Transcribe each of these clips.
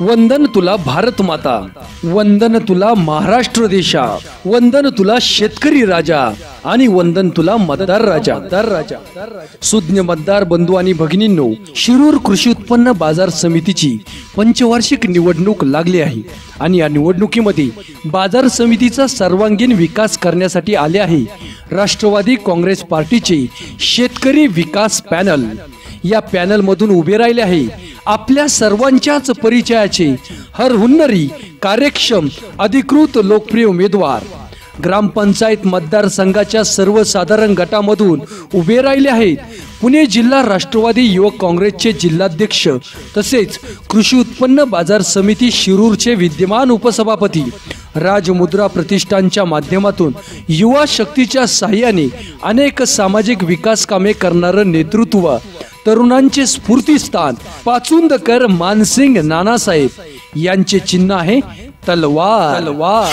वंदन तुला भारत माता, वंदन तुला महाराष्ट्र देशा, वंदन तुला शेतकरी राजा आणि वंदन तुला मतदार राजा. सुज्ञ मतदार बंधू आणि भगिनींनो, शिरूर कृषी उत्पन्न बाजार समितीची पंचवार्षिक निवडणूक लागली आहे आणि या निवडणुकीमध्ये बाजार समितीचा सर्वांगीण विकास करण्यासाठी आले आहे राष्ट्रवादी काँग्रेस पार्टीचे शेतकरी विकास पॅनल. या पॅनल मधून उभे राहिले आहे आपल्या सर्वांच्याच परिचयाचे हरहुन्नरी, कार्यक्षम, अधिकृत, लोकप्रिय उमेदवार. ग्रामपंचायत मतदारसंघाच्या सर्वसाधारण गटामधून उभे राहिले आहेत पुणे जिल्हा राष्ट्रवादी युवक काँग्रेसचे जिल्हाध्यक्ष तसेच कृषी उत्पन्न बाजार समिती शिरूरचे विद्यमान उपसभापती, राजमुद्रा प्रतिष्ठानच्या माध्यमातून युवा शक्तीच्या साहाय्याने अनेक सामाजिक विकास कामे करणारे नेतृत्व, तरुणांचे स्फूर्तीस्थान पाचुंदकर मानसिंग नानासाहेब यांचे चिन्ह आहे तलवार.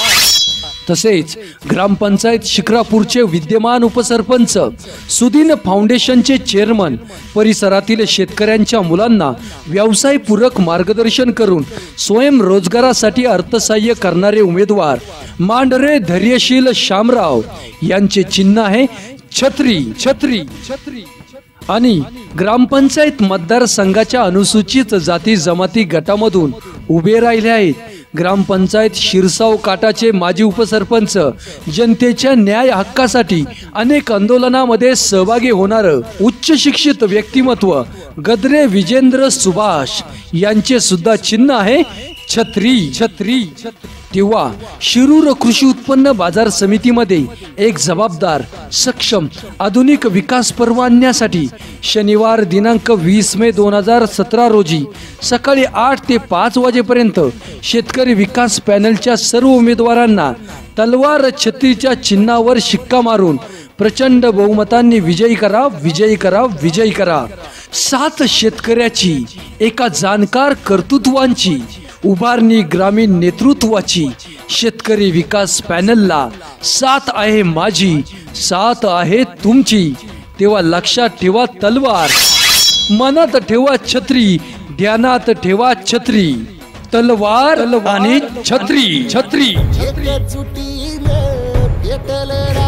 तसेच ग्रामपंचायत शिक्रापूरचे विद्यमान उपसरपंच, सुदीन फाउंडेशनचे चेअरमन, परिसरातील शेतकऱ्यांच्या मुलांना व्यवसायपूरक मार्गदर्शन करून स्वयंरोजगारासाठी अर्थसहाय्य करणारे उमेदवार मांढरे धैर्यशील शामराव यांचे चिन्ह आहे छत्री. आणि ग्रामपंचायत मतदारसंघाच्या अनुसूचित जाती जमाती गटामधून उभे राहिले आहेत ग्रामपंचायत शिरसाव काटाचे माजी उपसरपंच, जनतेच्या न्याय हक्कासाठी अनेक आंदोलनामध्ये सहभागी होणारे उच्च शिक्षित व्यक्तिमत्व गद्रे विजेंद्र सुभाष यांचे सुद्धा चिन्ह आहे छत्री. तेव्हा शिरूर कृषी उत्पन्न बाजार समितीमध्ये एक जबाबदार, सक्षम, आधुनिक विकास पर्व आणण्यासाठी शनिवार दिनांक 20 मे 2017 रोजी सकाळी 8 ते 5 वाजेपर्यंत शेतकरी विकास पॅनलच्या सर्व उमेदवारांना तलवार छत्रीच्या चिन्हावर शिक्का मारून प्रचंड बहुमतांनी विजयी करा. 7 शेतकऱ्याची, एका जाणकार कर्तृत्वांची उभारणी, ग्रामीण नेतृत्वाची शेतकरी विकास पॅनलला साथ आहे माझी, साथ आहे तुमची. तेव्हा लक्षात ठेवा तलवार, मनात ठेवा छत्री, ध्यानात ठेवा छत्री. तलवार आणि छत्री.